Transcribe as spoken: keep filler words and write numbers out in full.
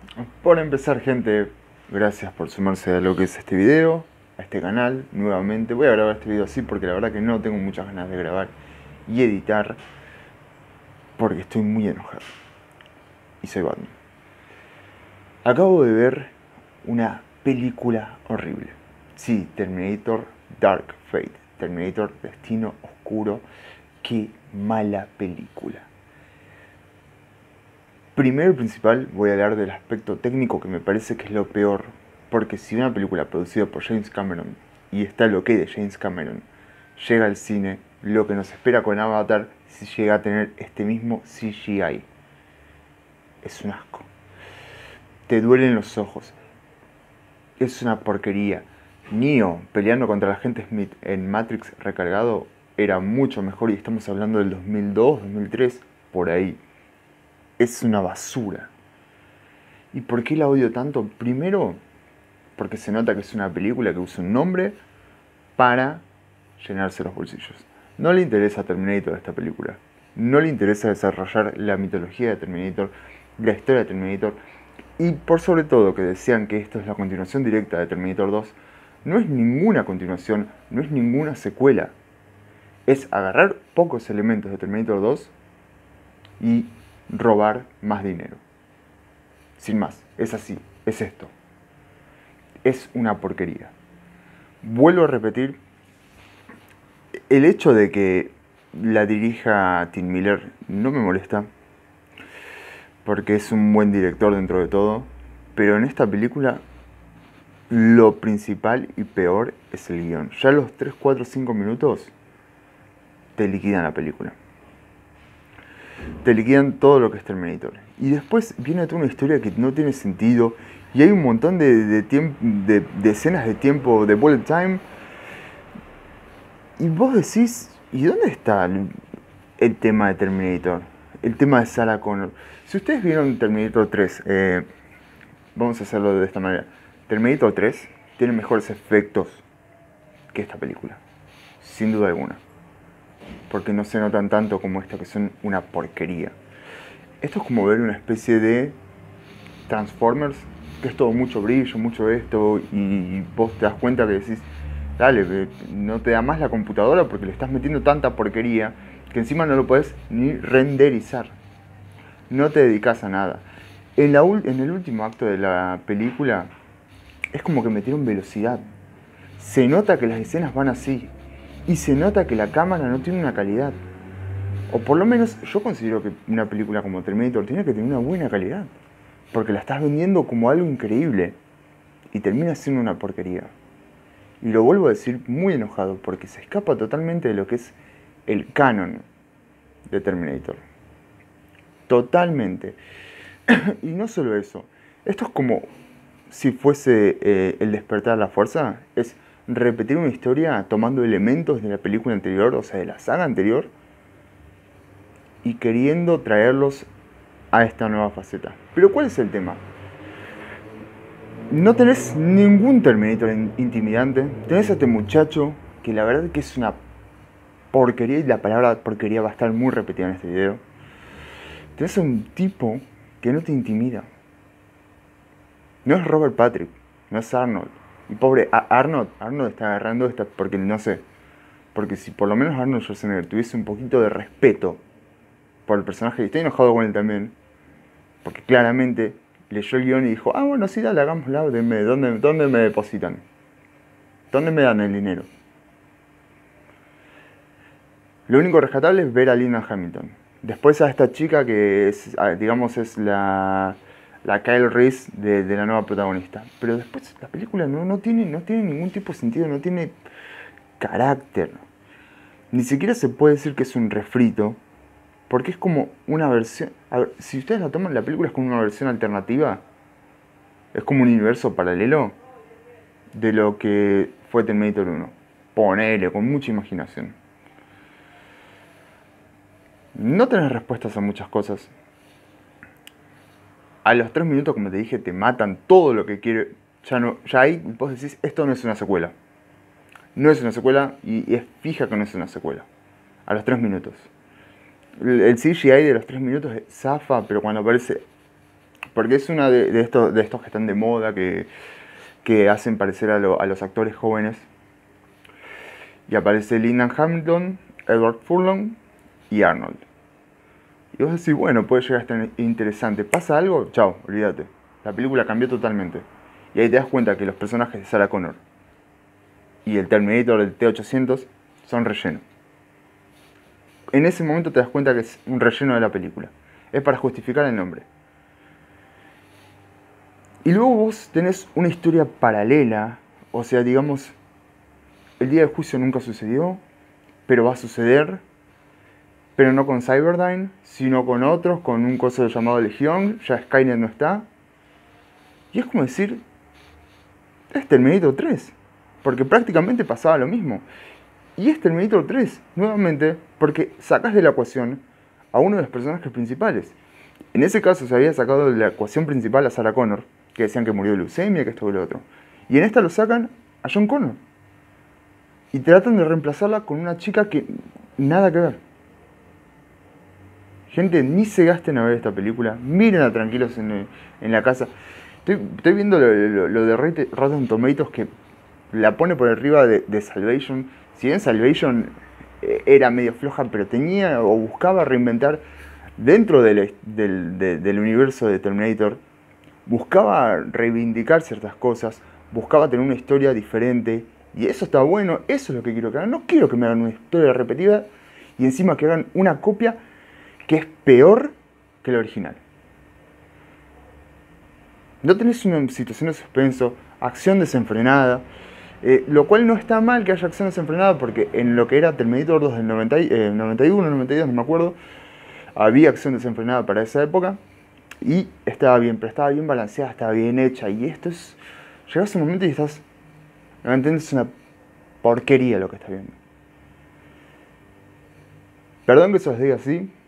Por empezar, gente, gracias por sumarse a lo que es este video, a este canal, nuevamente. Voy a grabar este video así porque la verdad que no tengo muchas ganas de grabar y editar porque estoy muy enojado. Y soy Batman. Acabo de ver una película horrible. Sí, Terminator Dark Fate. Terminator Destino Oscuro. Qué mala película. Primero y principal voy a hablar del aspecto técnico, que me parece que es lo peor. Porque si una película producida por James Cameron, y está lo que de James Cameron, llega al cine, lo que nos espera con Avatar si llega a tener este mismo C G I. Es un asco. Te duelen los ojos. Es una porquería. Neo peleando contra la agente Smith en Matrix recargado era mucho mejor, y estamos hablando del dos mil dos, dos mil tres, por ahí. Es una basura. ¿Y por qué la odio tanto? Primero, porque se nota que es una película que usa un nombre para llenarse los bolsillos. No le interesa Terminator a esta película. No le interesa desarrollar la mitología de Terminator, la historia de Terminator. Y por sobre todo que decían que esto es la continuación directa de Terminator dos. No es ninguna continuación, no es ninguna secuela. Es agarrar pocos elementos de Terminator dos y robar más dinero. Sin más, es así, es esto. Es una porquería. Vuelvo a repetir, el hecho de que la dirija Tim Miller no me molesta, porque es un buen director dentro de todo, pero en esta película lo principal y peor es el guión. Ya los tres, cuatro, cinco minutos te liquidan la película. Te liquidan todo lo que es Terminator. Y después viene toda una historia que no tiene sentido. Y hay un montón de, de, de, de escenas de tiempo de bullet time. Y vos decís, ¿y dónde está el, el tema de Terminator? El tema de Sarah Connor. Si ustedes vieron Terminator tres, eh, vamos a hacerlo de esta manera. Terminator tres tiene mejores efectos que esta película. Sin duda alguna. Porque no se notan tanto como esta, que son una porquería. Esto es como ver una especie de Transformers, que es todo mucho brillo, mucho esto, y vos te das cuenta que decís, dale, no te da más la computadora porque le estás metiendo tanta porquería que encima no lo podés ni renderizar. No te dedicas a nada. En, la, en el último acto de la película es como que metieron velocidad. Se nota que las escenas van así. Y se nota que la cámara no tiene una calidad. O por lo menos yo considero que una película como Terminator tiene que tener una buena calidad. Porque la estás vendiendo como algo increíble. Y termina siendo una porquería. Y lo vuelvo a decir muy enojado, porque se escapa totalmente de lo que es el canon de Terminator. Totalmente. Y no solo eso. Esto es como si fuese eh, el despertar de la fuerza. Es repetir una historia tomando elementos de la película anterior, o sea, de la saga anterior, y queriendo traerlos a esta nueva faceta. Pero ¿cuál es el tema? No tenés ningún Terminator intimidante. Tenés a este muchacho que la verdad que es una porquería, y la palabra porquería va a estar muy repetida en este video. Tenés a un tipo que no te intimida. No es Robert Patrick, no es Arnold. Y pobre Arnold, Arnold está agarrando esta porque no sé. Porque si por lo menos Arnold Schwarzenegger tuviese un poquito de respeto por el personaje, y estoy enojado con él también, porque claramente leyó el guión y dijo, ah bueno, sí, dale, hagámosla, denme, ¿dónde, ¿dónde me depositan? ¿Dónde me dan el dinero? Lo único rescatable es ver a Linda Hamilton. Después a esta chica que es, digamos, es la... la Kyle Reese de, de la nueva protagonista. Pero después la película no, no, tiene, no tiene ningún tipo de sentido, no tiene carácter. Ni siquiera se puede decir que es un refrito, porque es como una versión... A ver, si ustedes la toman, la película es como una versión alternativa. Es como un universo paralelo de lo que fue Terminator uno. Ponele, con mucha imaginación. No tenés respuestas a muchas cosas. A los tres minutos, como te dije, te matan todo lo que quiere. Ya, no, ya ahí vos decís, esto no es una secuela. No es una secuela, y, y es fija que no es una secuela. A los tres minutos. El, el C G I de los tres minutos zafa, pero cuando aparece... Porque es una de, de, estos, de estos que están de moda, que, que hacen parecer a, lo, a los actores jóvenes. Y aparece Linda Hamilton, Edward Furlong y Arnold. Y vos decís, bueno, puede llegar a estar interesante. ¿Pasa algo? Chao, olvídate. La película cambió totalmente. Y ahí te das cuenta que los personajes de Sarah Connor y el Terminator del T ochocientos son relleno. En ese momento te das cuenta que es un relleno de la película. Es para justificar el nombre. Y luego vos tenés una historia paralela. O sea, digamos, el día del juicio nunca sucedió, pero va a suceder. Pero no con Cyberdyne, sino con otros, con un coso llamado Legión. Ya Skynet no está. Y es como decir, es Terminator tres. Porque prácticamente pasaba lo mismo. Y es Terminator tres, nuevamente, porque sacas de la ecuación a uno de los personajes principales. En ese caso se había sacado de la ecuación principal a Sarah Connor, que decían que murió de leucemia, que esto y lo otro. Y en esta lo sacan a John Connor. Y tratan de reemplazarla con una chica que nada que ver. Gente, ni se gasten a ver esta película. Mírenla tranquilos en, en la casa. Estoy, estoy viendo lo, lo, lo de Rotten Tomatoes, que la pone por arriba de, de Salvation. Si bien Salvation era medio floja, pero tenía o buscaba reinventar dentro del, del, del, del universo de Terminator, buscaba reivindicar ciertas cosas, buscaba tener una historia diferente, y eso está bueno, eso es lo que quiero que hagan. No quiero que me hagan una historia repetida y encima que hagan una copia que es peor que la original. No tenés una situación de suspenso, acción desenfrenada, eh, lo cual no está mal que haya acción desenfrenada, porque en lo que era Terminator dos del noventa, eh, noventa y uno, noventa y dos, no me acuerdo, había acción desenfrenada para esa época y estaba bien, pero estaba bien balanceada, estaba bien hecha. Y esto es, llegas a un momento y estás, no entiendes, es una porquería lo que estás viendo. Perdón que se los diga así,